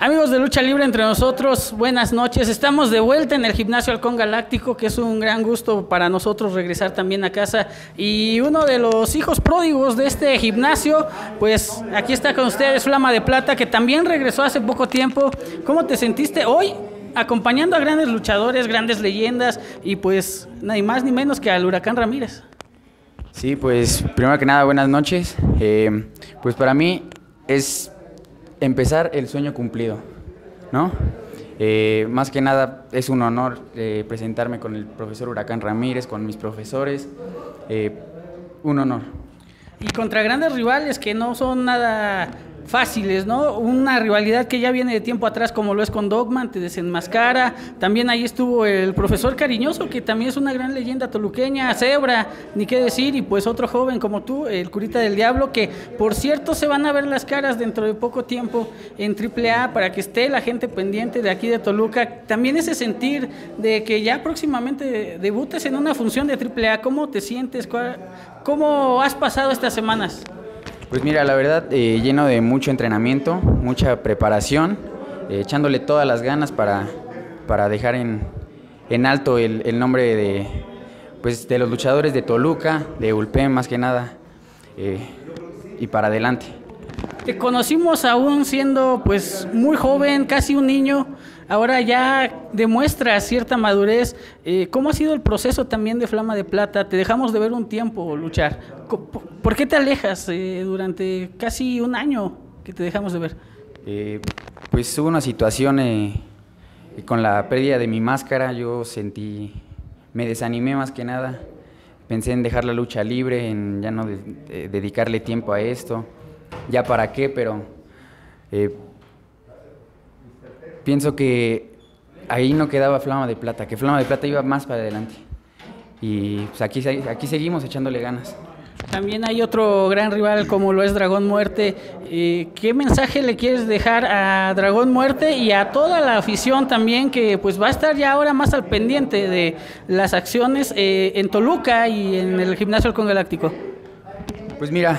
Amigos de Lucha Libre entre nosotros, buenas noches. Estamos de vuelta en el Gimnasio Halcón Galáctico, que es un gran gusto para nosotros regresar también a casa. Y uno de los hijos pródigos de este gimnasio, pues aquí está con ustedes Flama de Plata, que también regresó hace poco tiempo. ¿Cómo te sentiste hoy acompañando a grandes luchadores, grandes leyendas y pues ni más ni menos que al Huracán Ramírez? Sí, pues primero que nada, buenas noches. Pues para mí es empezar el sueño cumplido, ¿no? Más que nada es un honor presentarme con el profesor Huracán Ramírez, con mis profesores, un honor. Y contra grandes rivales que no son nada fáciles, ¿no? Una rivalidad que ya viene de tiempo atrás, como lo es con Dogman, te desenmascara. También ahí estuvo el profesor Cariñoso, que también es una gran leyenda toluqueña, Zebra, ni qué decir, y pues otro joven como tú, el Curita del Diablo, que por cierto se van a ver las caras dentro de poco tiempo en AAA, para que esté la gente pendiente de aquí de Toluca. También ese sentir de que ya próximamente debutes en una función de AAA, ¿cómo te sientes? ¿Cómo has pasado estas semanas? Pues mira, la verdad, lleno de mucho entrenamiento, mucha preparación, echándole todas las ganas para dejar en alto el nombre de los luchadores de Toluca, de Ulpen más que nada, y para adelante. Te conocimos aún siendo pues muy joven, casi un niño, ahora ya demuestras cierta madurez. ¿Cómo ha sido el proceso también de Flama de Plata? Te dejamos de ver un tiempo luchar. ¿Por qué te alejas durante casi un año que te dejamos de ver? Pues hubo una situación con la pérdida de mi máscara. Me desanimé más que nada. Pensé en dejar la lucha libre, en ya no dedicarle tiempo a esto. Ya para qué, pero pienso que ahí no quedaba Flama de Plata, que Flama de Plata iba más para adelante. Y pues aquí seguimos echándole ganas. También hay otro gran rival como lo es Dragón Muerte. ¿Qué mensaje le quieres dejar a Dragón Muerte y a toda la afición también, que pues va a estar ya ahora más al pendiente de las acciones en Toluca y en el Gimnasio Halcón Galáctico? Pues mira,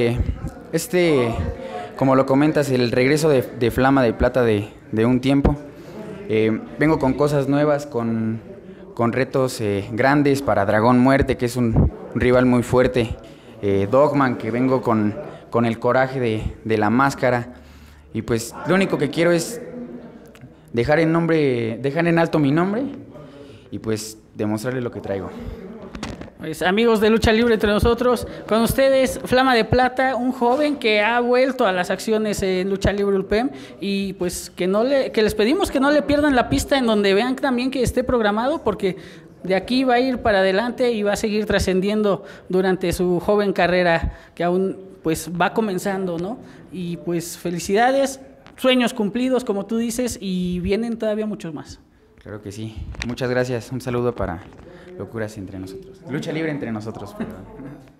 como lo comentas, el regreso de Flama de Plata de un tiempo. Vengo con cosas nuevas, con retos grandes para Dragón Muerte, que es un rival muy fuerte. Dogman, que vengo con el coraje de la máscara. Y pues lo único que quiero es dejar en alto mi nombre y pues demostrarle lo que traigo. Pues, amigos de Lucha Libre entre nosotros, con ustedes Flama de Plata, un joven que ha vuelto a las acciones en Lucha Libre Ulpen, y pues que les pedimos que no le pierdan la pista, en donde vean también que esté programado, porque de aquí va a ir para adelante y va a seguir trascendiendo durante su joven carrera, que aún pues va comenzando, ¿no? Y pues felicidades, sueños cumplidos como tú dices, y vienen todavía muchos más. Claro que sí. Muchas gracias. Un saludo para Locuras entre nosotros. Lucha Libre entre nosotros, perdón.